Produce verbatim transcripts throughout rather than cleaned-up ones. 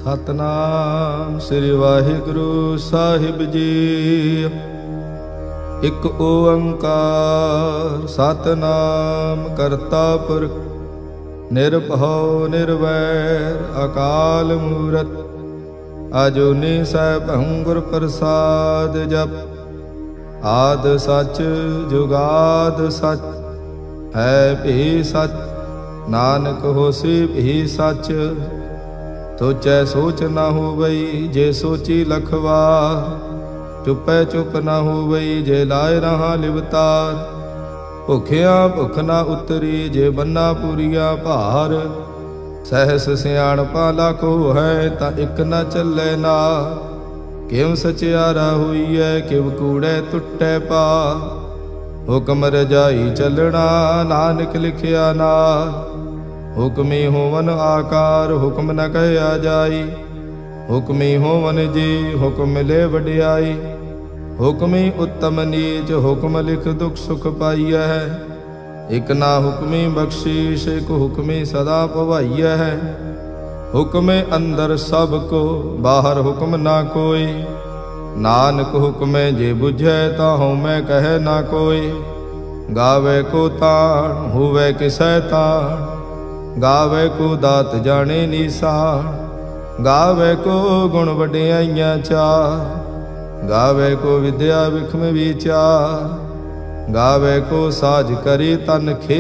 ਸਤਨਾਮ ਸ੍ਰੀ ਵਾਹਿਗੁਰੂ ਸਾਹਿਬ ਜੀ। ਇਕ ਓੰਕਾਰ ਸਤਨਾਮ ਕਰਤਾ ਪੁਰਖ ਨਿਰਭਉ ਨਿਰਵੈਰ ਅਕਾਲ ਮੂਰਤ ਅਜੂਨੀ ਸੈਭੰ ਗੁਰ ਪ੍ਰਸਾਦ ਜਪ। ਆਦ ਸਚ ਜੁਗਾਦ ਸਚ ਹੈ ਭੀ ਸਚ ਨਾਨਕ ਹੋਸੀ ਭੀ ਸਚ। ਸੋਚੈ ਸੋਚ ਨਾ ਹੋਵਈ ਜੇ ਸੋਚੀ ਲਖਵਾਰ। ਚੁੱਪੈ ਚੁੱਪ ਨਾ ਹੋਵਈ ਜੇ ਲਾਇ ਰਹਾ ਲਿਵਤਾਰ। ਭੁਖਿਆ ਭੁਖ ਨਾ ਉਤਰੀ ਜੇ ਬੰਨਾ ਪੂਰੀਆ ਭਾਰ। ਸਹਿਸ ਸਿਆਣਪਾ ਲਾਖੋ ਹੈ ਤਾਂ ਇਕ ਨਾ ਚੱਲੇ ਨਾ। ਕਿਉ ਸਚਿਆਰਾ ਹੋਈਐ ਕਿਵ ਕੂੜੈ ਟੁੱਟੈ ਪਾ। ਹੁਕਮ ਰਜਾਈ ਚੱਲਣਾ ਨਾਨਕ ਲਿਖਿਆ ਨਾਲ। ਹੁਕਮੀ ਹੋਵਨ ਆਕਾਰ ਹੁਕਮ ਨ ਕਹਿਆ ਜਾਈ। ਹੁਕਮੀ ਹੋਵਨ ਜੀ ਹੁਕਮ ਮਿਲੇ ਵਡਿਆਈ। ਹੁਕਮੀ ਉੱਤਮ ਨੀਚ ਹੁਕਮ ਲਿਖ ਦੁਖ ਸੁਖ ਪਾਈਐ। ਇਕ ਨਾ ਹੁਕਮੀ ਬਖਸ਼ੀਸ਼ ਇਕ ਹੁਕਮੀ ਸਦਾ ਭਵਾਈਐ। ਹੁਕਮੇ ਅੰਦਰ ਸਭ ਕੋ ਬਾਹਰ ਹੁਕਮ ਨਾ ਕੋਈ। ਨਾਨਕ ਹੁਕਮੇ ਜੇ ਬੁਝੈ ਤਾਂ ਹਉਮੈ ਕਹੈ ਨਾ ਕੋਈ। ਗਾਵੇ ਕੋ ਤਾਣ ਹੋਵੇ ਕਿਸੈ ਤਾਣ। ਗਾਵੇ ਕੋ ਦਾਤ ਜਾਣੇ ਨੀਸਾਨ। ਗਾਵੇ ਕੋ ਗੁਣ ਵਡਿਆਈਆਂ ਚਾਰ। ਗਾਵੇ ਕੋ ਵਿਦਿਆ ਵਿਖਮ ਵਿਚਾਰ। ਗਾਵੇ ਕੋ ਸਾਜ ਕਰੀ ਤਨ ਖੇ।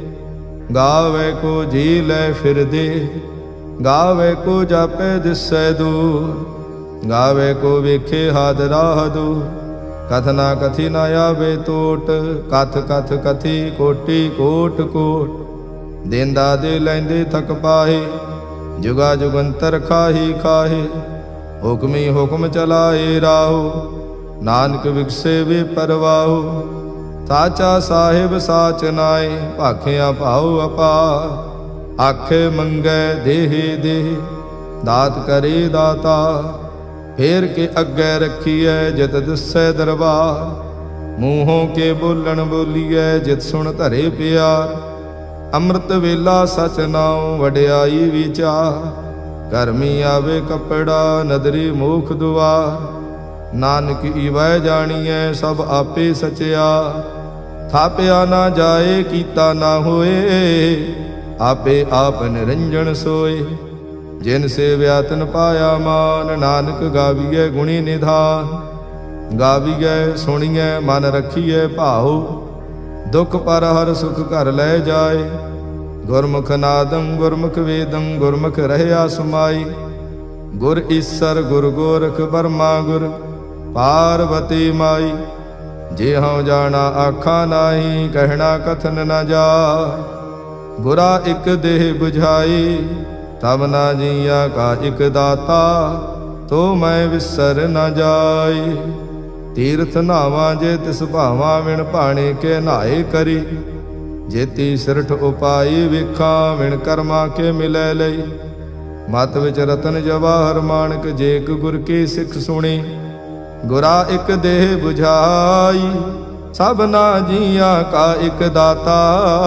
ਗਾਵੇ ਕੋ ਜੀ ਲੈ ਫਿਰਦੇ। ਗਾਵੇ ਕੋ ਜਾਪੇ ਦਿਸੈ ਦੂਰ। ਗਾਵੇ ਕੋ ਵੇਖੇ ਹਾਦ ਰਾਹ ਦੂਰ। ਕਥ ਨਾ ਕਥੀ ਨਾ ਆਵੇ ਟੋਟ। ਕਥ ਕਥ ਕਥੀ ਕੋਟੀ ਕੋਟ ਕੋਟ। ਦੇਂਦਾ ਦੇ ਲੈਂਦੇ ਥਕ ਪਾਹੇ। ਜੁਗਾ ਜੁਗੰਤਰ ਖਾਹੀ ਖਾਹੇ। ਹੁਕਮੀ ਹੁਕਮ ਚਲਾਏ ਰਾਹੋ। ਨਾਨਕ ਵਿਗਸੇ ਵੇ ਪਰਵਾਹੋ। ਸਾਚਾ ਸਾਹਿਬ ਸਾਚ ਨਾਏ ਭਾਖਿਆ ਭਾਉ ਅਪਾਰ। ਆਖੇ ਮੰਗੈ ਦੇਹ ਦੇਹ ਦਾਤ ਕਰੇ ਦਾਤਾ। ਫੇਰ ਕੇ ਅੱਗੇ ਰੱਖੀਐ ਜਿਤ ਦਿਸੈ ਦਰਬਾਰ। ਮੂੰਹੋਂ ਕੇ ਬੋਲਣ ਬੋਲੀਐ ਜਿਤ ਸੁਣ ਧਰੇ ਪਿਆਰ। ਅੰਮ੍ਰਿਤ ਵੇਲਾ ਸਚ ਨਾਉ ਵਡਿਆਈ ਵਿਚਾਰ। ਕਰਮੀ ਆਵੇ ਕੱਪੜਾ ਨਦਰੀ ਮੋਖ ਦੁਆਰ। ਨਾਨਕ ਈਵੈ ਜਾਣੀਐ ਸਭ ਆਪੇ ਸਚਿਆ। ਥਾਪਿਆ ਨਾ ਜਾਏ ਕੀਤਾ ਨਾ ਹੋਏ। ਆਪੇ ਆਪ ਨਿਰੰਜਨ ਸੋਏ। ਜਿਨ ਸੇਵਿਆ ਤਿਨ ਪਾਇਆ ਮਾਨ। ਨਾਨਕ ਗਾਵੀਐ ਗੁਣੀ ਨਿਧਾਨ। ਗਾਵੀਐ ਸੁਣੀਐ ਮਨ ਰੱਖੀਐ ਭਾਉ। ਦੁਖ ਪਰ ਹਰ ਸੁਖ ਘਰ ਲੈ ਜਾਏ। ਗੁਰਮੁਖ ਨਾਦੰ ਗੁਰਮੁਖ ਵੇਦੰ ਗੁਰਮੁਖ ਰਹਿਆ ਸਮਾਈ। ਗੁਰ ਈਸਰ ਗੁਰ ਗੋਰਖ ਬਰਮਾ ਗੁਰ ਪਾਰਵਤੀ ਮਾਈ। ਜੇ ਹਉ ਜਾਣਾ ਆਖਾ ਨਾਹੀ ਕਹਿਣਾ ਕਥਨ ਨ ਜਾਏ। ਗੁਰਾ ਇਕ ਦੇਹ 부ਝਾਈ ਤਬ ਨਾ ਜੀਆ ਕਾ ਇਕ ਦਾਤਾ। ਤੋ ਮੈਂ ਵਿਸਰ ਨ ਜਾਈ। ਤੀਰਥ ਨਾਵਾਂ ਜੇ ਤਿਸ ਭਾਵਾਂ ਵਿਣ ਭਾਣੇ ਕੇ ਨਹਾਏ ਕਰੀ। ਜੇਤੀ ਸਿਰਠ ਉਪਾਈ ਵੇਖਾਂ ਵਿਣ ਕਰਮਾ ਕੇ ਮਿਲੈ ਲਈ। ਮਤ ਵਿੱਚ ਰਤਨ ਜਵਾਹਰ ਮਾਣਕ ਜੇ ਇਕ ਗੁਰ ਕੀ ਸਿੱਖ ਸੁਣੀ। ਗੁਰਾ ਇਕ ਦੇਹ 부ਝਾਈ ਸਭ ਨਾ ਜੀਆਂ ਕਾ ਇਕ ਦਾਤਾ।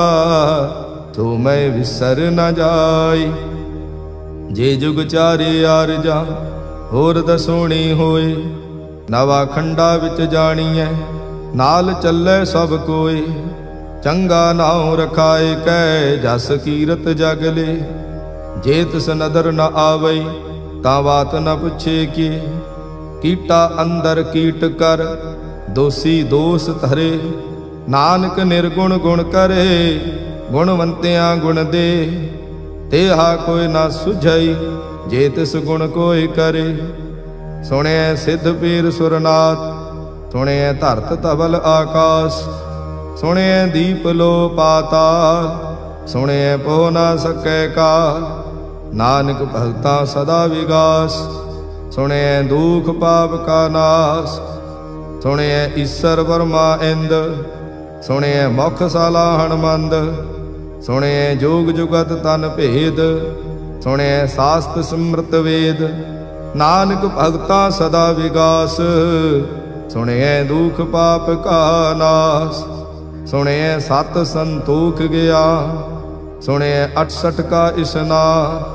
ਤੋ ਮੈਂ ਵਿਸਰ ਨ ਜਾਈ। ਜੇ ਜੁਗ ਚਾਰੇ ਆਰਜਾ ਹੋਰ ਦਸੋਣੀ ਹੋਏ। ਨਵਾ ਖੰਡਾ ਵਿੱਚ ਜਾਣੀਐ ਨਾਲ ਚੱਲੇ ਸਭ ਕੋਈ। ਚੰਗਾ ਨਾਉ ਰਖਾਏ ਕੈ ਜਸ ਕੀਰਤ ਜਗ ਲੇ। ਜੇ ਤਿਸ ਨਦਰ ਨ ਆਵਈ ਤਾਂ ਬਾਤ ਨ ਪੁੱਛੇ ਕੀ। ਕੀਟਾ ਅੰਦਰ ਕੀਟ ਕਰ ਦੋਸੀ ਦੋਸ ਧਰੇ। ਨਾਨਕ ਨਿਰਗੁਣ ਗੁਣ ਕਰੇ ਗੁਣਵੰਤਿਆਂ ਗੁਣ ਦੇ। ਤੇਹਾ ਕੋਈ ਨਾ ਸੁਝਈ ਜੇ ਤਿਸ ਗੁਣ ਕੋਈ ਕਰੇ। ਸੁਣਿਐ ਸਿੱਧ ਪੀਰ ਸੁਰਨਾਥ ਸੁਣਿਐ ਧਰਤ ਧਵਲ ਆਕਾਸ। ਸੁਣਿਐ ਦੀਪ ਲੋ ਪਾਤਾਲ ਸੁਣਿਐ ਪੋ ਨਾ ਸਕੈ ਕਾਲ। ਨਾਨਕ ਭਗਤਾਂ ਸਦਾ ਵਿਗਾਸ ਸੁਣਿਐ ਦੁਖ ਪਾਪ ਕਾ ਨਾਸ। ਸੁਣਿਐ ਈਸਰ ਬਰਮਾ ਇੰਦ ਸੁਣਿਐ ਮੁਖ ਸਾਲਾ ਹਣਮੰਦ। ਸੁਣਿਐ ਜੋਗ ਜੁਗਤ ਤਨ ਭੇਦ ਸੁਣਿਐ ਸਾਸਤ ਸਿਮਰਤ ਵੇਦ। ਨਾਨਕ ਭਗਤਾਂ ਸਦਾ ਵਿਗਾਸ ਸੁਣਿਐ ਦੁਖ ਪਾਪ ਕਾ ਨਾਸ। ਸੁਣਿਐ ਸਤ ਸੰਤੋਖ ਗਿਆ ਸੁਣਿਐ ਅਠਸਠ ਕਾ ਇਸਨਾਨ।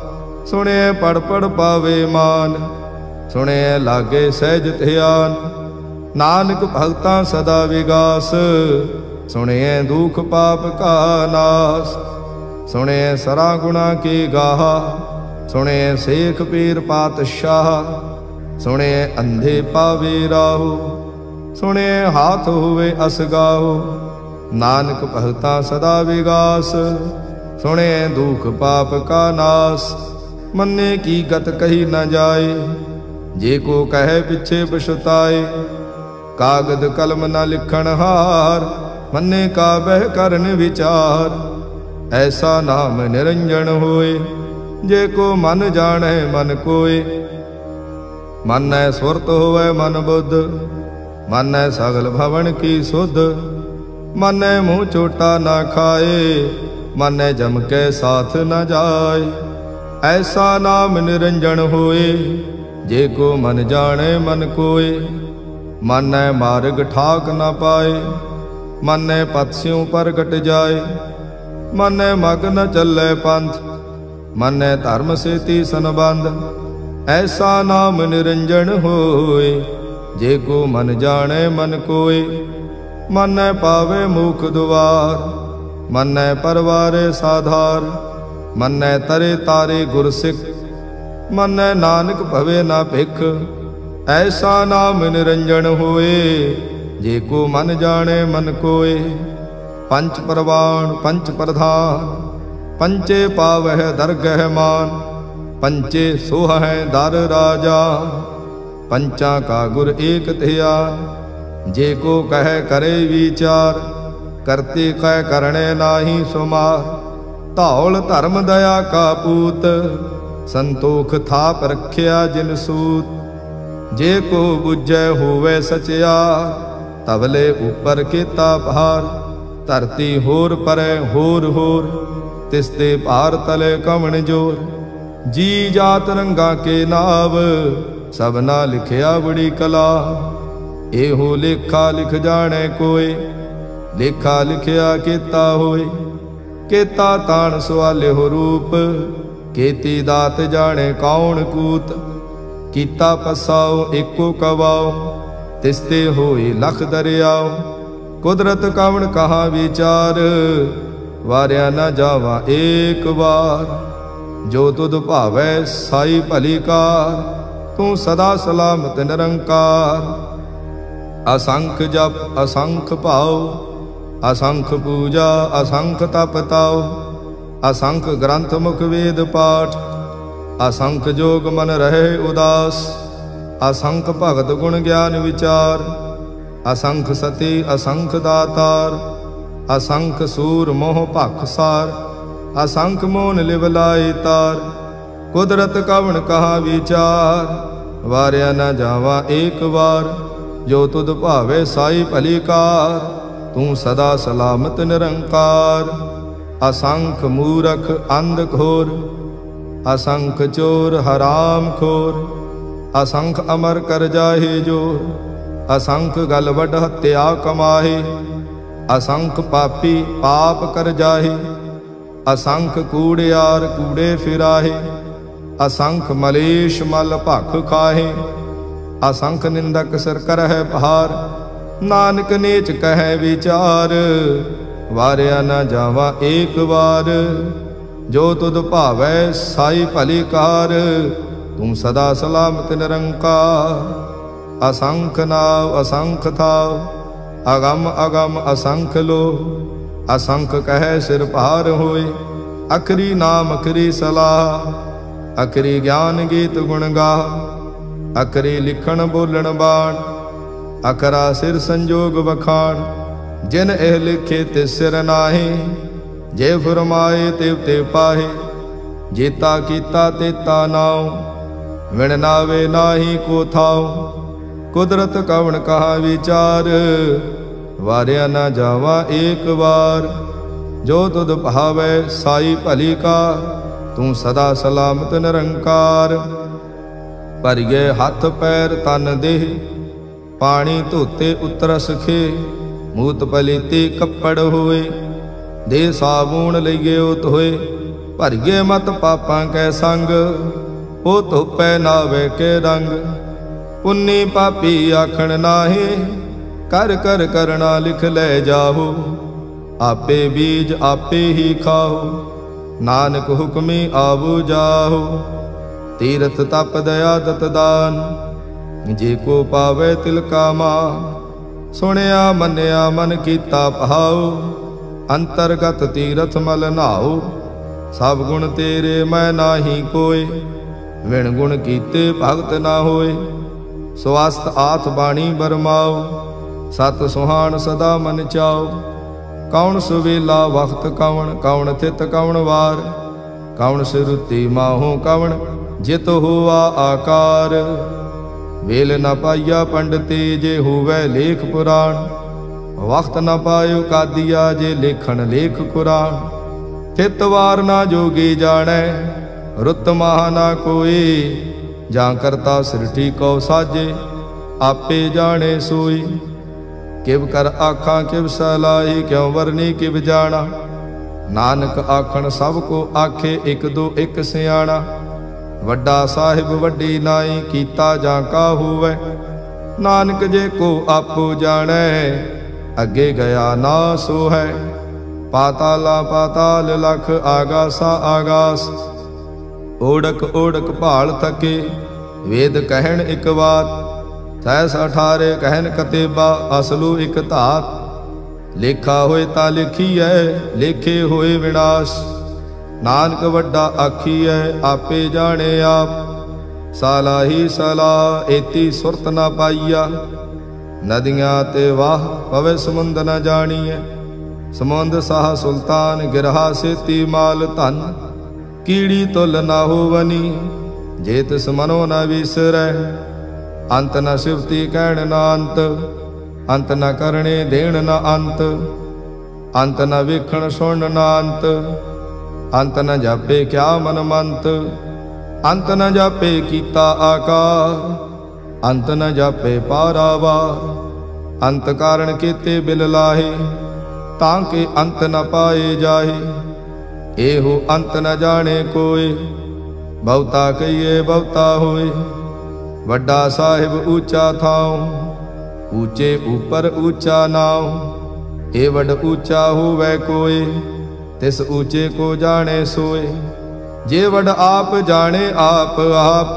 ਸੁਣਿਐ ਪੜ ਪੜ ਪਾਵੇ ਮਾਨ, ਸੁਣਿਐ ਲਾਗੇ ਸਹਿਜ ਧਿਆਨ। ਨਾਨਕ ਭਗਤਾਂ ਸਦਾ ਵਿਗਾਸ, ਸੁਣਿਐ ਦੁਖ ਪਾਪ ਕਾ ਨਾਸ। ਸੁਣਿਐ ਸਰਾ ਗੁਣਾ ਕੀ ਗਾਹਾ, ਸੁਣਿਐ ਸੇਖ ਪੀਰ ਪਾਤਸ਼ਾਹ। ਸੁਣਿਐ ਅੰਧੇ ਪਾਵੇ ਰਾਹੂ, ਸੁਣਿਐ ਹਾਥ ਹੋਵੇ ਅਸਗਾਹੂ। ਨਾਨਕ ਭਗਤਾਂ ਸਦਾ ਵਿਗਾਸ, ਸੁਣਿਐ ਦੁਖ ਪਾਪ ਕਾ ਨਾਸ। ਮੰਨੇ ਕੀ ਗਤ ਕਹੀ ਨ ਜਾਏ, ਜੇ ਕੋ ਕਹੈ ਪਿਛੇ ਪਛੁਤਾਏ। ਕਾਗਦ ਕਲਮ ਨ ਲਿਖਣ ਹਾਰ, ਮੰਨੇ ਕਾ ਬਹਿ ਕਰਨ ਵਿਚਾਰ। ਐਸਾ ਨਾਮ ਨਿਰੰਜਨ ਹੋਏ, ਜੇ ਕੋ ਮਨ ਜਾਣੈ ਮਨ ਕੋਏ। ਮੰਨੈ ਸੁਰਤ ਹੋਵੈ ਮਨ ਬੁੱਧ, ਮੰਨੈ ਸਗਲ ਭਵਨ ਕੀ ਸੁਧ। ਮੰਨੈ ਮੂੰਹ ਚੋਟਾ ਨਾ ਖਾਏ, ਮੰਨੈ ਜਮ ਕੇ ਸਾਥ ਨ ਜਾਏ। ਐਸਾ ਨਾਮ ਨਿਰੰਜਨ ਹੋਏ, ਜੇ ਕੋ ਮਨ ਜਾਣੈ ਮਨ ਕੋਏ। ਮੰਨੈ ਮਾਰਗ ਠਾਕ ਨ ਪਾਏ, ਮੰਨੈ ਪਤਸਿਉ ਪ੍ਰਗਟ ਜਾਏ। ਮੰਨੈ ਮਗ ਨ ਚੱਲੈ ਪੰਥ, ਮੰਨੈ ਧਰਮ ਸੇਤੀ ਸੰਬੰਧ। ਐਸਾ ਨਾਮ ਨਿਰੰਜਨ ਹੋਏ, ਜੇ ਕੋ ਮਨ ਜਾਣੈ ਮਨ ਕੋਏ। ਮੰਨੈ ਪਾਵੇ ਮੁਖ ਦੁਆਰ, ਮੰਨੈ ਪਰਵਾਰੇ ਸਾਧਾਰ। ਮੰਨੈ ਤਰੇ ਤਾਰੇ ਗੁਰ ਸਿੱਖ, ਮੰਨੈ ਨਾਨਕ ਭਵੇ ਨਾ ਭਿਖ। ਐਸਾ ਨਾਮ ਨਿਰੰਜਨ ਹੋਏ, ਜੇ ਕੋ ਮਨ ਜਾਣੈ ਮਨ ਕੋਏ। ਪੰਚ ਪਰਵਾਣ ਪੰਚ ਪ੍ਰਧਾਨ, ਪੰਚੇ ਪਾਵਹਿ ਦਰਗਹਿ ਮਾਨ। ਪੰਚੇ ਸੋਹਹਿ ਦਰ ਰਾਜਾ, ਪੰਚਾਂ ਕਾ ਗੁਰ ਏਕ ਧਿਆਨ। ਜੇ ਕੋ ਕਹਿ ਕਰੇ ਵਿਚਾਰ, ਕਰਤੇ ਕਹਿ ਕਰਣੇ ਨਾਹੀ ਸੁਮਾਰ। ਧੌਲ ਧਰਮ ਦਇਆ ਕਾ ਪੂਤ, ਸੰਤੋਖ ਥਾਪ ਰਖਿਆ ਜਿਨ ਸੂਤ। ਜੇ ਕੋ ਬੁਝੈ ਹੋਵੇ ਸਚਿਆਰ, ਤਵਲੇ ਉਪਰ ਕੀਤਾ ਭਾਰ। ਧਰਤੀ ਹੋਰ ਪਰੈ ਹੋਰ ਹੋਰ, ਤਿਸ ਤੇ ਭਾਰ ਤਲੇ ਕਵਣ ਜੋਰ। ਜੀ ਜਾਤ ਰੰਗਾ ਕੇ ਨਾਵ, ਸਭਨਾ ਲਿਖਿਆ ਬੜੀ ਕਲਾ। ਇਹੋ ਲੇਖਾ ਲਿਖ ਜਾਣੈ ਕੋਏ, ਲੇਖਾ ਲਿਖਿਆ ਕੀਤਾ ਹੋਏ। ਕੀਤਾ ਤਾਣ ਸਵਾਲਿਓ ਰੂਪ, ਕੀਤੀ ਦਾਤ ਜਾਣੈ ਕੌਣ ਕੂਤ। ਕੀਤਾ ਪਸਾਓ ਏਕੋ ਕਵਾਓ, ਤਿਸ ਤੇ ਹੋਏ ਲਖ ਦਰਿਆਓ। ਕੁਦਰਤ ਕਵਣ ਕਹਾ ਵਿਚਾਰ, ਵਾਰਿਆ ਨਾ ਜਾਵਾ ਏਕ ਵਾਰ। ਜੋ ਤੁਧ ਭਾਵੈ ਸਾਈ ਭਲੀ ਕਾਰ, ਤੂੰ ਸਦਾ ਸਲਾਮਤ ਨਿਰੰਕਾਰ। ਅਸੰਖ ਜਪ ਅਸੰਖ ਭਾਉ, ਅਸੰਖ ਪੂਜਾ ਅਸੰਖ ਤਪ ਤਾਉ। ਅਸੰਖ ਗ੍ਰੰਥ ਮੁਖ ਵੇਦ ਪਾਠ, ਅਸੰਖ ਜੋਗ ਮਨ ਰਹੇ ਉਦਾਸ। ਅਸੰਖ ਭਗਤ ਗੁਣ ਗਿਆਨ ਵਿਚਾਰ, ਅਸੰਖ ਸਤੀ ਅਸੰਖ ਦਾਤਾਰ। ਅਸੰਖ ਸੂਰ ਮੋਹ ਭਖ ਸਾਰ, ਅਸੰਖ ਮੋਨ ਲਿਵ ਲਾਏ ਤਾਰ। ਕੁਦਰਤ ਕਵਣ ਕਹਾ ਵਿਚਾਰ, ਵਾਰਿਆ ਨਾ ਜਾਵਾ ਏਕ ਵਾਰ। ਜੋ ਤੁਧ ਭਾਵੇ ਸਾਈ ਭਲੀ ਕਾਰ, ਤੂੰ ਸਦਾ ਸਲਾਮਤ ਨਿਰੰਕਾਰ। ਅਸੰਖ ਮੂਰਖ ਅੰਧ ਘੋਰ, ਅਸੰਖ ਚੋਰ ਹਰਾਮ ਖੋਰ। ਅਸੰਖ ਅਮਰ ਕਰ ਜਾਹੇ ਜੋਰ, ਅਸੰਖ ਗਲ ਵੱਡ ਹੱਤਿਆ ਕਮਾਹੇ। ਅਸੰਖ ਪਾਪੀ ਪਾਪ ਕਰ ਜਾਹੇ, ਅਸੰਖ ਕੂੜਿਆਰ ਕੂੜੇ ਫਿਰਾਹੇ। ਅਸੰਖ ਮਲੇਸ਼ ਮਲ ਭਖ ਖਾਹੇ, ਅਸੰਖ ਨਿੰਦਕ ਸਿਰ ਕਰਹਿ ਭਾਰ। ਨਾਨਕ ਨੀਚ ਕਹਿ ਵਿਚਾਰ, ਵਾਰਿਆ ਨਾ ਜਾਵਾ ਏਕ ਵਾਰ। ਜੋ ਤੁਧ ਭਾਵੈ ਸਾਈ ਭਲੀ ਕਾਰ, ਤੂੰ ਸਦਾ ਸਲਾਮਤ ਨਿਰੰਕਾਰ। ਅਸੰਖ ਨਾਵ ਅਸੰਖ ਥਾਵ, ਅਗਮ ਅਗਮ ਅਸੰਖ ਲੋ। ਅਸੰਖ ਕਹਿ ਸਿਰ ਭਾਰ ਹੋਏ, ਅਖਰੀ ਨਾਮ ਅਖਰੀ ਸਲਾਹ। ਅਖਰੀ ਗਿਆਨ ਗੀਤ ਗੁਣ ਗਾਹ, ਅਖਰੀ ਲਿਖਣ ਬੋਲਣ ਬਾਣ। ਅਖਰਾ ਸਿਰ ਸੰਜੋਗ ਵਖਾਣ, ਜਿਨ ਇਹ ਲਿਖੇ ਤੇ ਸਿਰ ਨਾਹੀ। ਜੇ ਫਰਮਾਏ ਤਿਵ ਤੇ ਪਾਹੇ, ਜੇਤਾ ਕੀਤਾ ਤੇਤਾ ਨਾਉ। ਵਿਣ ਨਾਵੇ ਨਾਹੀ ਕੋ ਥਾਉ, ਕੁਦਰਤ ਕਵਣ ਕਹਾ ਵਿਚਾਰ। ਵਾਰਿਆ ਨਾ ਜਾਵਾ ਏਕ ਵਾਰ। ਜੋ ਤੁਧ ਭਾਵੈ ਸਾਈ ਭਲੀ ਕਾਰ, ਤੂੰ ਸਦਾ ਸਲਾਮਤ ਨਿਰੰਕਾਰ। ਭਰੀਏ ਹੱਥ ਪੈਰ ਤਨ ਦੇਹ, ਪਾਣੀ ਧੋਤੇ ਉਤਰਸ ਖੇ। ਮੂਤ ਪਲੀਤੀ ਕੱਪੜ ਹੋਏ, ਦੇ ਸਾਬੂਣ ਲਈਏ ਧੋਏ। ਭਰੀਏ ਮਤ ਪਾਪਾਂ ਕੈ ਸੰਗ, ਉਹ ਧੋਪੈ ਨਾਵੇ ਕੇ ਰੰਗ। ਪੁੰਨੀ ਪਾਪੀ ਆਖਣ ਨਾਹੀ, ਕਰ ਕਰ ਕਰਣਾ ਲਿਖ ਲੈ ਜਾਹੋ। ਆਪੇ ਬੀਜ ਆਪੇ ਹੀ ਖਾਓ, ਨਾਨਕ ਹੁਕਮੀ ਆਵੋ ਜਾਹੋ। ਤੀਰਥ ਤਪ ਦਇਆ ਦਤ ਦਾਨ, ਜੇ ਕੋ ਪਾਵੇ ਤਿਲ ਕਾ ਮਾਨ। ਸੁਣਿਆ ਮੰਨਿਆ ਮਨ ਕੀਤਾ ਭਾਉ, ਅੰਤਰਗਤ ਤੀਰਥ ਮਲ ਨਾਉ। ਸਭ ਗੁਣ ਤੇਰੇ ਮੈਂ ਨਾਹੀ ਕੋਇ, ਵਿਣ ਗੁਣ ਕੀਤੇ ਭਗਤ ਨਾ ਹੋਏ। ਸਵਸਤ ਆਥ ਬਾਣੀ ਬਰਮਾਓ, ਸਤ ਸੁਹਾਣ ਸਦਾ ਮਨ ਚਾਓ। ਕੌਣ ਸੁਵੇਲਾ ਵਖਤ ਕਵਣ, ਕੌਣ ਥਿਤ ਕਵਣ ਵਾਰ। ਕੌਣ ਸਿਰੁਤੀ ਮਾਹੋ ਕਵਣ, ਜਿਤ ਹੋਆ ਆਕਾਰ। ਵੇਲ ਨ ਪਾਈਆ ਪੰਡਤੀ, ਜੇ ਹੋਵੇ ਲੇਖ ਪੁਰਾਣ। ਵਖਤ ਨ ਪਾਇਓ ਕਾਦੀਆ, ਜੇ ਲੇਖਣ ਲੇਖ ਕੁਰਾਨ। ਥਿਤ ਵਾਰ ਨਾ ਜੋਗੀ ਜਾਣੈ, ਰੁੱਤ ਮਾਹ ਨਾ ਕੋਈ। ਜਾਂ ਕਰਤਾ ਸ੍ਰਿਸ਼ਟੀ ਕਉ ਸਾਜੇ, ਆਪੇ ਜਾਣੇ ਸੋਈ। ਕਿਵ ਕਰ ਆਖਾਂ ਕਿਵ ਸਲਾਹੀ, ਕਿਉ ਵਰਨੀ ਕਿਵ ਜਾਣਾ। ਨਾਨਕ ਆਖਣ ਸਭ ਕੋ ਆਖੇ, ਇਕ ਦੋ ਇਕ ਸਿਆਣਾ। ਵੱਡਾ ਸਾਹਿਬ ਵੱਡੀ ਨਾਈ, ਕੀਤਾ ਜਾਂ ਕਾ ਹੋਵੈ। ਨਾਨਕ ਜੇ ਕੋ ਆਪੋ ਜਾਣੈ, ਅੱਗੇ ਗਿਆ ਨਾ ਸੋ ਹੈ। ਪਾਤਾਲਾ ਪਾਤਾਲ ਲਖ, ਆਗਾਸਾ ਆਗਾਸ। ਓੜਕ ਓੜਕ ਭਾਲ ਥਕੇ, ਵੇਦ ਕਹਿਣ ਇਕ ਬਾਤ। ਸੈਸ ਅਠਾਰੇ ਕਹਿਨ ਕਤੇਬਾ, ਅਸਲੂ ਇਕ ਧਾਤ। ਲੇਖਾ ਹੋਏ ਤਾਂ ਲਿਖੀਐ, ਲੇਖੇ ਹੋਏ ਵਿਨਾਸ਼। ਨਾਨਕ ਵੱਡਾ ਆਖੀਐ, ਆਪੇ ਜਾਣੇ ਆਪ। ਸਾਲਾਹੀ ਸਲਾਹ, ਏਤੀ ਸੁਰਤ ਨਾ ਪਾਈਆ। ਨਦੀਆਂ ਤੇ ਵਾਹ, ਪਵੇ ਸਮੁੰਦ ਨ ਜਾਣੀਐ। ਸਮੁੰਦ ਸਾਹ ਸੁਲਤਾਨ, ਗਿਰਹਾ ਸੇਤੀ ਮਾਲ ਧਨ। ਕੀੜੀ ਤੁਲ ਨਾ ਹੋਵਨੀ, ਜੇ ਤਿਸ ਮਨੋ ਨ ਵਿਸਰੈ। ਅੰਤ ਨ ਸਿਵਤੀ ਕਹਿਣ ਨਾ ਅੰਤ, ਅੰਤ ਨ ਕਰਣੇ ਦੇਣ ਨਾ ਅੰਤ। ਅੰਤ ਨ ਵੇਖਣ ਸੁਣ ਨਾ ਅੰਤ, ਅੰਤ ਨ ਜਾਪੇ ਕਿਆ ਮਨ ਮੰਤ। ਅੰਤ ਨ ਜਾਪੇ ਕੀਤਾ ਆਕਾਰ, ਅੰਤ ਨ ਜਾਪੇ ਪਾਰਾਵਾਰ। ਅੰਤ ਕਾਰਣ ਕੀਤੇ ਬਿਲ ਲਾਹੇ, ਤਾਂ ਕਿ ਅੰਤ ਨ ਪਾਏ ਜਾਹੇ। ਇਹੋ ਅੰਤ ਨ ਜਾਣੇ ਕੋਇ, ਬਹੁਤਾ ਕਹੀਏ ਬਹੁਤਾ ਹੋਏ। ਵੱਡਾ ਸਾਹਿਬ ਊਚਾ ਥਾਉ, ਊਚੇ ਉਪਰ ਊਚਾ ਨਾਉ। ਏ ਵੱਡ ਊਚਾ ਹੋਵੇ ਕੋਇ, ਤਿਸ ਊਚੇ ਕੋ ਜਾਣੇ ਸੋਏ। ਜੇ ਵੱਡ ਆਪ ਜਾਣੇ ਆਪ ਆਪ,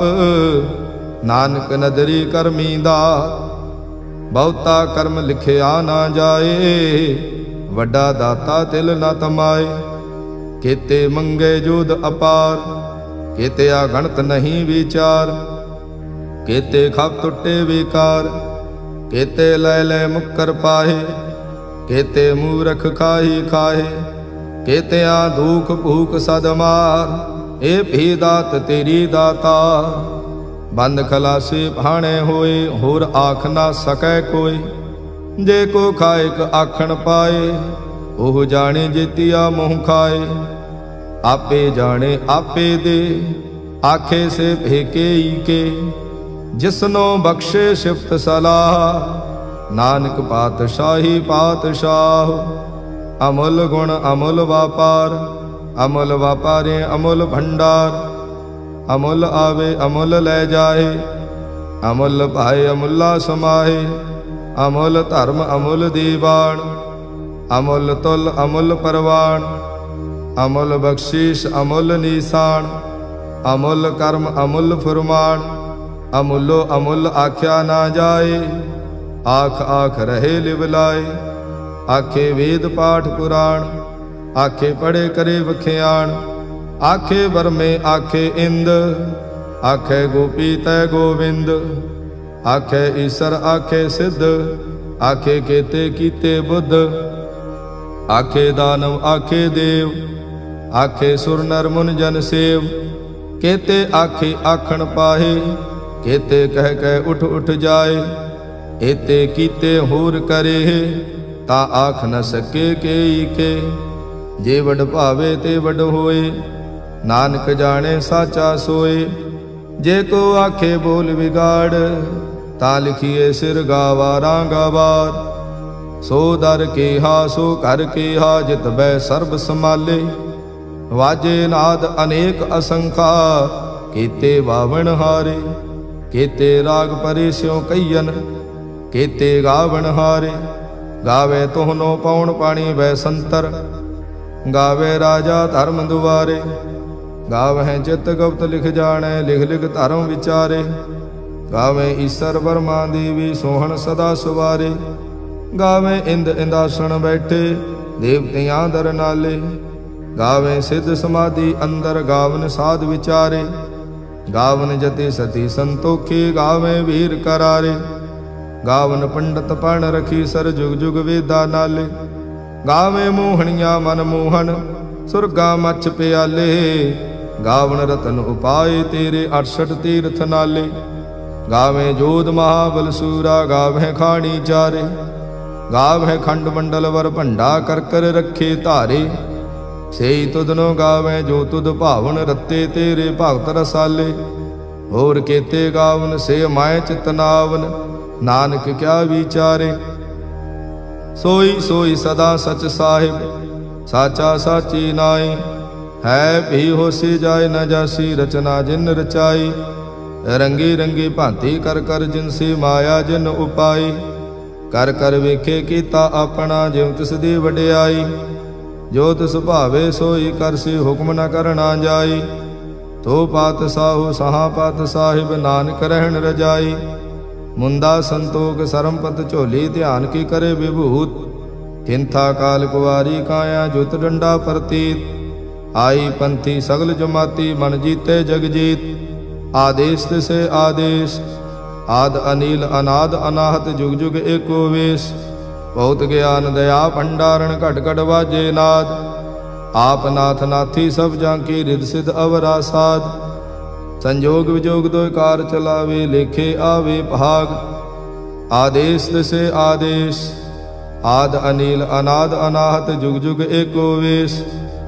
ਨਾਨਕ ਨਦਰੀ ਕਰਮੀ ਦਾਤ। ਬਹੁਤਾ ਕਰਮ ਲਿਖਿਆ ਨਾ ਜਾਏ, ਵੱਡਾ ਦਾਤਾ ਤਿਲ ਨ ਤਮਾਏ। ਕੀਤੇ ਮੰਗੇ ਜੋਧ ਅਪਾਰ, ਕੀਤੇ ਅਗਣਤ ਨਹੀਂ ਵਿਚਾਰ। ਕੀਤੇ ਖਪ ਟੁੱਟੇ ਵਿਕਾਰ, ਕੀਤੇ ਲੈ ਲੈ ਮੁੱਕਰ ਪਾਹੇ। ਕੀਤੇ ਮੂਰਖ ਖਾਹੀ ਖਾਹੇ, ਕੀਤਿਆਂ ਦੁਖ ਭੂਖ ਸਦ ਮਾਰ। ਇਹ ਭੀ ਦਾਤ ਤੇਰੀ ਦਾਤਾ, ਬੰਦ ਖਲਾਸੀ ਭਾਣੇ ਹੋਏ। ਹੋਰ ਆਖ ਨਾ ਸਕੈ ਕੋਈ, ਜੇ ਕੋ ਖਾਇਕ ਆਖਣ ਪਾਏ। ਉਹ ਜਾਣੇ ਜੇਤੀਆ ਮੋਹ ਖਾਏ। ਆਪੇ ਜਾਣੇ ਆਪੇ ਦੇ, ਆਖੇ ਸੇ ਭੇਕੇ ਈ ਕੇ। ਜਿਸਨੋ ਬਖਸ਼ੇ ਸਿਫਤ ਸਲਾਹ, ਨਾਨਕ ਪਾਤਸ਼ਾਹੀ ਪਾਤਸ਼ਾਹ। ਅਮੁੱਲ ਗੁਣ ਅਮੁੱਲ ਵਾਪਾਰ, ਅਮੁੱਲ ਵਾਪਾਰੇ ਅਮੁੱਲ ਭੰਡਾਰ। ਅਮੁੱਲ ਆਵੇ ਅਮੁੱਲ ਲੈ ਜਾਏ, ਅਮੁੱਲ ਭਾਏ ਅਮੁੱਲਾ ਸਮਾਏ। ਅਮੁੱਲ ਧਰਮ ਅਮੁੱਲ ਦੀਵਾਨ, ਅਮੁੱਲ ਤੁਲ ਅਮੁੱਲ ਪਰਵਾਨ। ਅਮੁੱਲ ਬਖਸ਼ੀਸ਼ ਅਮੁੱਲ ਨੀਸਾਨ, ਅਮੁੱਲ ਕਰਮ ਅਮੁੱਲ ਫੁਰਮਾਨ। ਅਮੁੱਲੋ ਅਮੁੱਲ ਆਖਿਆ ਨਾ ਜਾਏ, ਆਖ ਆਖ ਰਹੇ ਲਿਵ ਲਾਏ। ਆਖੇ ਵੇਦ ਪਾਠ ਪੁਰਾਣ, ਆਖੇ ਪੜੇ ਕਰੇ ਵਖਿਆਣ। ਆਖੇ ਬਰਮੇ ਆਖੇ ਇੰਦ, ਆਖੇ ਗੋਪੀ ਤੈ ਗੋਵਿੰਦ। ਆਖੇ ਈਸਰ ਆਖੇ ਸਿੱਧ, ਆਖੇ ਕੇਤੇ ਕੀਤੇ ਬੁੱਧ। ਆਖੇ ਦਾਨਵ ਆਖੇ ਦੇਵ, ਆਖੇ ਸੁਰ ਨਰ ਮੁਨ ਜਨ ਸੇਵ। ਕੇਤੇ ਆਖੇ ਆਖਣ ਪਾਹੇ, ਕੇਤੇ ਕਹਿ ਕਹਿ ਉਠ ਉਠ ਜਾਏ। ਏਤੇ ਕੀਤੇ ਹੋਰ ਕਰੇ, ਤਾਂ ਆਖ ਨ ਸਕੇ ਕੇਈ ਕੇ। ਜੇ ਵਡ ਭਾਵੇ ਤੇ ਵਡ ਹੋਏ, ਨਾਨਕ ਜਾਣੇ ਸਾਚਾ ਸੋਏ। ਜੇ ਕੋ ਆਖੇ ਬੋਲ ਵਿਗਾੜ, ਤਾਂ ਲਿਖੀਏ ਸਿਰ ਗਾਵਾਰਾਂ ਗਾਵਾਰ। ਸੋ ਦਰ ਕੇਹਾ ਸੋ ਘਰ ਕੇਹਾ, ਜਿਤ ਬੈ ਸਰਬ ਸਮਾਲੇ। ਵਾਜੇ ਨਾਦ ਅਨੇਕ ਅਸੰਖਾ, ਕੀਤੇ ਬਾਵਣ ਹਾਰੇ। ਕੀਤੇ ਰਾਗ ਪਰੇ ਸਿਉ ਕਈਨ, ਕੀਤੇ ਗਾਵਣ ਹਾਰੇ। ਗਾਵੇ ਤੋਹਨੋ ਪਉਣ ਪਾਣੀ ਵੈ ਸੰਤਰ, ਗਾਵੇ ਰਾਜਾ ਧਰਮ ਦੁਆਰੇ। ਗਾਵਹਿ ਚਿਤ ਗੁਪਤ ਲਿਖ ਜਾਣੈ, ਲਿਖ ਲਿਖ ਧਰਮ ਵਿਚਾਰੇ। ਗਾਵੇ ਈਸਰ ਬਰਮਾ ਦੇਵੀ, ਸੋਹਣ ਸਦਾ ਸੁਵਾਰੇ। ਗਾਵੇ ਇੰਦ ਇੰਦਾਸਣ ਬੈਠੇ, ਦੇਵਤਿਆਂ ਦਰ ਨਾਲੇ। ਗਾਵੇ ਸਿੱਧ ਸਮਾਧੀ ਅੰਦਰ, ਗਾਵਨ ਸਾਧ ਵਿਚਾਰੇ। ਗਾਵਨ ਜਤੀ ਸਤੀ ਸੰਤੋਖੀ, ਗਾਵੇ ਵੀਰ ਕਰਾਰੇ। ਗਾਵਨ ਪੰਡਤ ਪਣ ਰਖੀ ਸਰ, ਜੁਗ ਜੁਗ ਵੇਦਾ ਨਾਲੇ। ਗਾਵੇ ਮੋਹਣੀਆਂ ਮਨ ਮੋਹਨ, ਸੁਰਗਾ ਮੱਛ ਪਿਆਲੇ। ਗਾਵਨ ਰਤਨ ਉਪਾਏ ਤੇਰੇ, ਅਠਸਠ ਤੀਰਥ ਨਾਲੇ। ਗਾਵੇ ਜੋਧ ਮਹਾਬਲ ਸੂਰਾ, ਗਾਵੇ ਖਾਣੀ ਚਾਰੇ। ਗਾਵੇ ਖੰਡ ਮੰਡਲ ਵਰ ਭੰਡਾ, ਕਰ ਕਰ ਰੱਖੇ ਧਾਰੇ। ਸੇਈ ਤੁਧਨੋ ਗਾਵੇ ਜੋ ਤੁਧ ਭਾਵਨ, ਰਤੇ ਤੇਰੇ ਭਗਤ ਰਸਾਲੇ। ਹੋਰ ਕੀਤੇ ਗਾਵਨ ਸੇ ਮਾਇ ਚਿਤਨਾਵਨ, ਨਾਨਕ ਕਿਆ ਵਿਚਾਰੇ। ਸੋਈ ਸੋਈ ਸਦਾ ਸਚ ਸਾਹਿਬ, ਸਾਚਾ ਸਾਚੀ ਨਾਈ। ਹੈ ਭੀ ਹੋਸੀ ਜਾਏ ਨ ਜਾਸੀ, ਰਚਨਾ ਜਿਨ ਰਚਾਈ। ਰੰਗੀ ਰੰਗੀ ਭਾਂਤੀ ਕਰ ਕਰ ਜਿਨਸੀ, ਮਾਇਆ ਜਿਨ ਉਪਾਈ। ਕਰ ਕਰ ਵੇਖੇ ਕੀਤਾ ਆਪਣਾ, ਜਿਉ ਤਿਸ ਦੀ ਵਡਿਆਈ। ਜੋ ਤਿਸ ਭਾਵੇ ਸੋਈ ਕਰਸੀ, ਹੁਕਮ ਨ ਕਰਨਾ ਜਾਈ। ਤੋ ਪਾਤ ਸਾਹੂ ਸਹਾ ਪਾਤ ਸਾਹਿਬ, ਨਾਨਕ ਰਹਿਣ ਰਜਾਈ। ਮੁੰਦਾ ਸੰਤੋਖ ਸਰਮਪਤ ਝੋਲੀ, ਧਿਆਨ ਕੀ ਕਰੇ ਵਿਭੂਤ। ਥਿੰਥਾ ਕਾਲ ਕੁਵਾਰੀ ਕਾਇਆ, ਜੁਤ ਡੰਡਾ ਪ੍ਰਤੀਤ। ਆਈ ਪੰਥੀ ਸਗਲ ਜਮਾਤੀ, ਮਨ ਜੀਤੇ ਜਗ ਜੀਤ। ਆਦੇਸ਼ ਤਿਸੇ ਆਦੇਸ਼, ਆਦ ਅਨੀਲ ਅਨਾਦ ਅਨਾਹਤ, ਜੁਗ ਜੁਗ ਏਕੋ ਵੇਸ। ਬਹੁਤ ਗਿਆਨ ਦਇਆ ਭੰਡਾਰਨ, ਘਟ ਘਟ ਵਾਜੇ ਨਾਦ। ਆਪ ਨਾਥ ਨਾਥੀ ਸਭ ਜਾਂ ਕੀ, ਰਿਦ ਸਿਧ ਅਵਰਾ ਸਾਧ। ਸੰਜੋਗ ਵਿਜੋਗ ਦੋਇ ਕਾਰ ਚਲਾਵੇ, ਲੇਖੇ ਆਵੇ ਭਾਗ। ਆਦੇਸ਼ ਤਿਸੇ ਆਦੇਸ਼, ਆਦ ਅਨੀਲ ਅਨਾਦ ਅਨਾਹਤ, ਜੁਗ ਜੁਗ ਏਕੋ ਵੇਸ।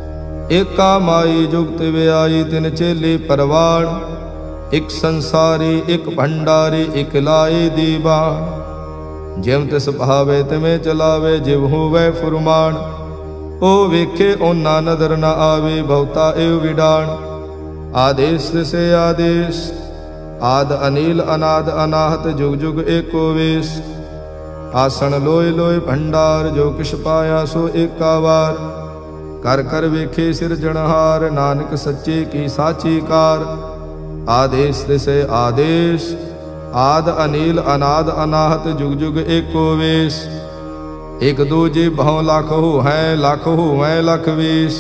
ਏਕਾ ਮਾਈ ਜੁਗਤ ਵਿਆਈ, ਤਿਨ ਚੇਲੇ ਪਰਵਾਣ। ਇਕ ਸੰਸਾਰੀ ਇਕ ਭੰਡਾਰੀ, ਇਕ ਲਾਏ ਦੀਵਾਨ। ਜਿਵ ਤਿਸ ਭਾਵੇ ਤਿਵੇਂ ਚਲਾਵੇ, ਜਿਵ ਹੋਵੇ ਫੁਰਮਾਨ। ਉਹ ਵੇਖੇ ਓਨਾ ਨਦਰ ਨ ਆਵੇ, ਬਹੁਤਾ ਏਵ ਵਿਡਾਣ। ਆਦੇਸ਼ ਤਿਸੇ ਆਦੇਸ਼, ਆਦ ਅਨੀਲ ਅਨਾਦ ਅਨਾਹਤ, ਜੁਗ ਜੁਗ ਏਕੋ ਵੇਸ। ਆਸਣ ਲੋਇ ਲੋਇ ਭੰਡਾਰ, ਜੋ ਕਿਛ ਪਾਇਆ ਸੋ ਏਕਾ ਵਾਰ। ਕਰ ਕਰ ਵੇਖੇ ਸਿਰਜਣਹਾਰ, ਨਾਨਕ ਸੱਚੇ ਕੀ ਸਾਚੀ ਕਾਰ। ਆਦੇਸ਼ ਤਿਸੇ ਆਦੇਸ਼, ਆਦ ਅਨੀਲ ਅਨਾਦ ਅਨਾਹਤ, ਜੁਗ ਜੁਗ ਏਕੋ ਵੇਸ। ਇਕ ਦੂਜੇ ਬਹੁ ਲਖ ਹੋ ਹੈ, ਲਖ ਹੋਵੈ ਲਖ ਵੇਸ।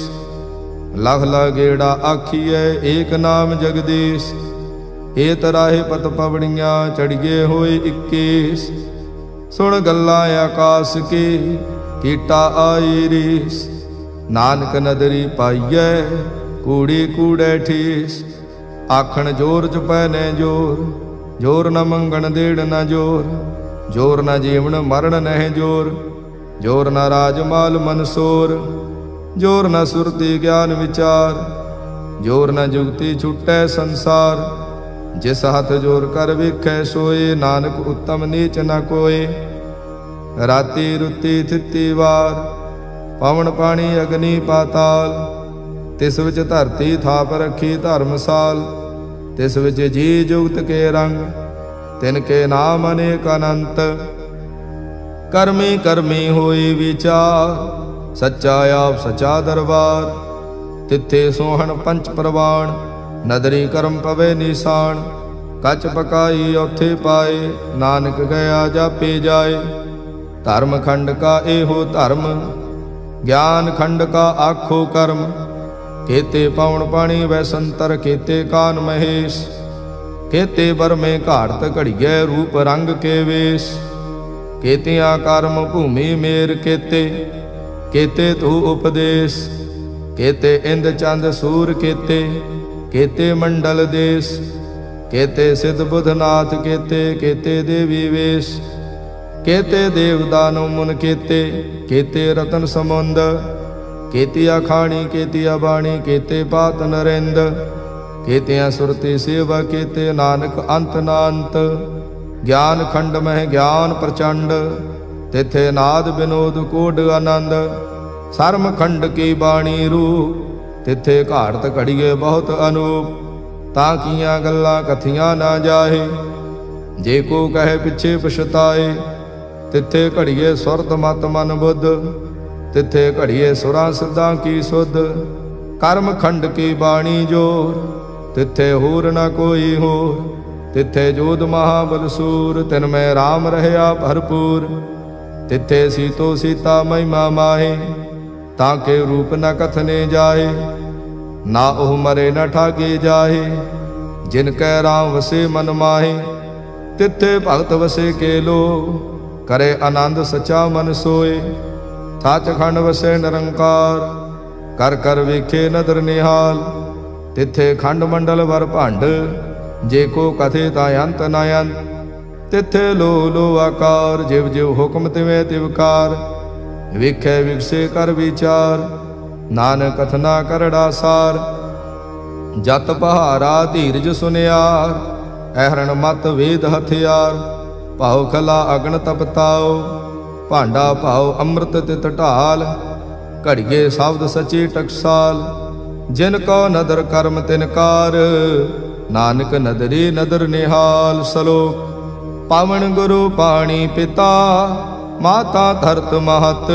ਲਖ ਲਗੇੜਾ ਆਖੀਐ, ਏਕ ਨਾਮ ਜਗਦੀਸ਼। ਏ ਤਰਾਹੇ ਪਤ ਪਵੜੀਆਂ, ਚੜੀਏ ਹੋਏ ਇੱਕੀਸ। ਸੁਣ ਗੱਲਾਂ ਆਕਾਸ ਕੀ, ਕੀਟਾ ਆਈ ਰੀਸ। ਨਾਨਕ ਨਦਰੀ ਪਾਈਐ, ਕੂੜੀ ਕੂੜੈ ਠੀਸ। ਆਖਣ ਜੋਰ ਜਪੈ ਨੈ ਜੋਰ, ਜੋਰ ਨ ਮੰਗਣ ਦੇੜ ਨ ਜੋਰ। ਜੋਰ ਨ ਜੀਵਨ ਮਰਨ ਨਹਿ ਜੋਰ, ਜੋਰ ਨ ਰਾਜ ਮਾਲ ਮਨਸੋਰ। ਜੋਰ ਨ ਸੁਰਤੀ ਗਿਆਨ ਵਿਚਾਰ, ਜੋਰ ਨ ਜੁਗਤੀ ਛੁਟੈ ਸੰਸਾਰ। ਜਿਸ ਹੱਥ ਜੋਰ ਕਰ ਵੇਖੈ ਸੋਏ, ਨਾਨਕ ਉੱਤਮ ਨੀਚ ਨ ਕੋਏ। ਰਾਤੀ ਰੁੱਤੀ ਥਿੱਤੀ ਵਾਰ, ਪਵਨ ਪਾਣੀ ਅਗਨੀ ਪਾਤਾਲ। ਤਿਸ ਵਿੱਚ ਧਰਤੀ ਥਾਪ ਰੱਖੀ ਧਰਮਸਾਲ। ਤਿਸ ਵਿੱਚ ਜੀ ਜੁਗਤ ਕੇ ਰੰਗ, ਤਿਨ ਕੇ ਨਾਮ ਅਨੇਕ ਅਨੰਤ। ਕਰਮੀ ਕਰਮੀ ਹੋਈ ਵਿਚਾਰ, ਸੱਚਾ ਆਪ ਸੱਚਾ ਦਰਬਾਰ। ਤਿੱਥੇ ਸੋਹਣ ਪੰਚ ਪ੍ਰਵਾਣ, ਨਦਰੀ ਕਰਮ ਪਵੇ ਨਿਸ਼ਾਨ। ਕੱਚ ਪਕਾਈ ਉੱਥੇ ਪਾਏ, ਨਾਨਕ ਗਿਆ ਜਾਪੇ ਜਾਏ। ਧਰਮ ਖੰਡ ਕਾ ਇਹੋ ਧਰਮ, ਗਿਆਨ ਖੰਡ ਕਾ ਆਖੋ ਕਰਮ। ਕੇਤੇ ਪਵਨ ਪਾਣੀ ਵੈ ਸੰਤਰ, ਕੇਤੇ ਕਾਨ ਮਹੇਸ਼। ਕੇਤੇ ਬਰਮੇ ਘਾੜਤ ਘੜੀਐ, ਰੂਪ ਰੰਗ ਕੇ ਵੇਸ਼। ਕੇਤਿਆਂ ਕਰਮ ਭੂਮੀ ਮੇਰ ਕੇਤੇ, ਕੇਤੇ ਤੂ ਉਪਦੇਸ਼। ਕੇਤੇ ਇੰਦ ਚੰਦ ਸੂਰ ਕੇਤੇ, ਕੇਤੇ ਮੰਡਲ ਦੇਸ। ਕੇਤੇ ਸਿਧ ਬੁਧਨਾਥ ਕੇਤੇ, ਕੇਤੇ ਦੇਵੀ ਵੇਸ਼। ਕੇਤੇ ਦੇਵ ਦਾਨਵ ਮੁਨ ਕੇਤੇ, ਕੇਤੇ ਰਤਨ ਸਮੁੰਦ। ਕੇਤਿਆ ਖਾਣੀ ਕੇਤਿਆ ਬਾਣੀ, ਕੇਤੇ ਪਾਤ ਨਰਿੰਦ। ਕੇਤਿਆਂ ਸੁਰਤੀ ਸੇਵਾ ਕੇਤੇ, ਨਾਨਕ ਅੰਤ ਨਾ ਅੰਤ। ਗਿਆਨ ਖੰਡ ਮਹਿ ਗਿਆਨ ਪ੍ਰਚੰਡ, ਤਿਥੇ ਨਾਦ ਬਿਨੋਦ ਕੋਡ ਆਨੰਦ। ਸਰਮ ਖੰਡ ਕੀ ਬਾਣੀ ਰੂਪ, ਤਿੱਥੇ ਘਾੜਤ ਘੜੀਏ ਬਹੁਤ ਅਨੂਪ। ਤਾਂ ਕੀਆਂ ਗੱਲਾਂ ਕਥੀਆਂ ਨਾ ਜਾਹੇ, ਜੇ ਕੋ ਕਹੇ ਪਿੱਛੇ ਪਛਤਾਏ। ਤਿੱਥੇ ਘੜੀਏ ਸੁਰਤ ਮਤ ਮਨ ਬੁੱਧ, ਤਿੱਥੇ ਘੜੀਏ ਸੁਰਾਂ ਸਿੱਧਾਂ ਕੀ ਸੁਧ। ਕਰਮ ਖੰਡ ਕੀ ਬਾਣੀ ਜੋਰ, ਤਿੱਥੇ ਹੋਰ ਨਾ ਕੋਈ ਹੋਰ। ਤਿੱਥੇ ਜੋਧ ਮਹਾਬਲ ਸੂਰ, ਤਿਨ ਮੈਂ ਰਾਮ ਰਹਿਆ ਭਰਪੂਰ। ਤਿੱਥੇ ਸੀਤੋ ਸੀਤਾ ਮਹਿਮਾ ਮਾਹੇ, ਤਾਂ ਕੇ ਰੂਪ ਨ ਕਥਨੇ ਜਾਏ। ਨਾ ਉਹ ਮਰੇ ਨ ਠਾਗੇ ਜਾਹੇ, ਜਿਨ ਕੈ ਰਾਮ ਵਸੇ ਮਨ ਮਾਹੇ। ਤਿੱਥੇ ਭਗਤ ਵਸੇ ਕੇ ਲੋ, ਕਰੇ ਆਨੰਦ ਸਚਾ ਮਨ ਸੋਏ। ਸੱਚਖੰਡ ਵਸੇ ਨਿਰੰਕਾਰ, ਕਰ ਕਰ ਵੇਖੇ ਨਦਰ ਨਿਹਾਲ। ਤਿੱਥੇ ਖੰਡ ਮੰਡਲ ਵਰ ਭੰਡ, ਜੇ ਕੋ ਕਥੇ ਤਾਂ ਅੰਤ ਨ ਅੰਤ। ਤਿੱਥੇ ਲੋ ਲੋ ਆਕਾਰ, ਜਿਵ ਜਿਵ ਹੁਕਮ ਤਿਵੇਂ ਤਿਵਕਾਰ। ਵੇਖੈ ਵਿਗਸੇ ਕਰ ਵਿਚਾਰ, ਨਾਨਕ ਕਥਨਾ ਕਰੜਾ ਸਾਰ। ਜਤ ਪਹਾਰਾ ਧੀਰਜ ਸੁਨਿਆਰ, ਐਹਰਣ ਮਤ ਵੇਦ ਹਥਿਆਰ। ਭਾਉ ਖਲਾ ਅਗਨ ਤਪਤਾਓ, ਭਾਂਡਾ ਭਾਉ ਅੰਮ੍ਰਿਤ ਤਿਤ ਢਾਲ। ਘੜੀਏ ਸ਼ਬਦ ਸਚੇ ਟਕਸਾਲ, ਜਿਨ ਕੋ ਨਦਰ ਕਰਮ ਤਿਨਕਾਰ। ਨਾਨਕ ਨਦਰੀ ਨਦਰ ਨਿਹਾਲ। ਸਲੋਕ ਪਾਵਨ ਗੁਰੂ ਪਾਣੀ ਪਿਤਾ, ਮਾਤਾ ਧਰਤ ਮਹਤ।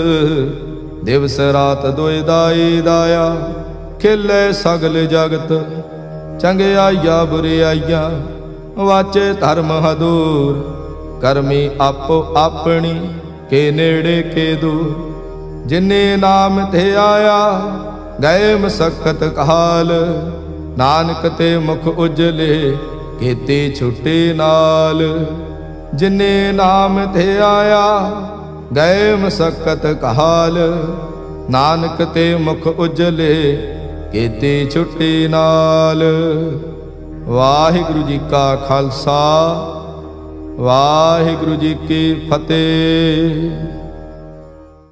ਦਿਵਸ ਰਾਤ ਦੁਇ ਦਾਈ ਦਾਇਆ, ਖੇਲੇ ਸਗਲ ਜਗਤ। ਚੰਗਿਆਈਆ ਬੁਰਿਆਈਆ, ਵਾਚੇ ਧਰਮ ਹਦੂਰ। ਕਰਮੀ ਆਪੋ ਆਪਣੀ, ਕੇ ਨੇੜੇ ਕੇ ਦੂਰ। ਜਿਨੇ ਨਾਮ ਤੇ ਆਇਆ, ਗਏ ਮਸਕਤ ਕਾਲ। ਨਾਨਕ ਤੇ ਮੁਖ ਉਜਲੇ, ਕੀਤੀ ਛੁੱਟੀ ਨਾਲ। ਜਿਨੇ ਨਾਮ ਤੇ ਆਇਆ, ਗਏ ਮਸਕਤ ਕਾਲ। ਨਾਨਕ ਤੇ ਮੁਖ ਉਜਲੇ, ਕੀਤੀ ਛੁੱਟੀ ਨਾਲ। ਵਾਹਿਗੁਰੂ ਜੀ ਕਾ ਖਾਲਸਾ, ਵਾਹਿਗੁਰੂ ਜੀ ਕੀ ਫਤਿਹ।